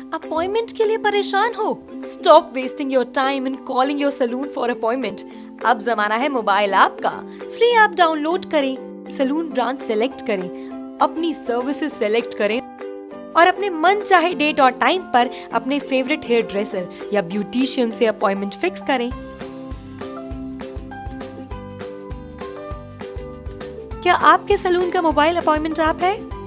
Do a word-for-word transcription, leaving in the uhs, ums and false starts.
Appointment के लिए परेशान हो? Stop wasting your time in calling your salon for appointment. अब जमाना है मोबाइल ऐप का। फ्री ऐप डाउनलोड करें, सलून ब्रांच सेलेक्ट करें, अपनी सर्विसेज सेलेक्ट करें और अपने मन चाहे डेट और टाइम पर अपने फेवरेट हेयर ड्रेसर या ब्यूटिशियन से अपॉइंटमेंट फिक्स करें। क्या आपके सलून का मोबाइल अपॉइंटमेंट ऐप है?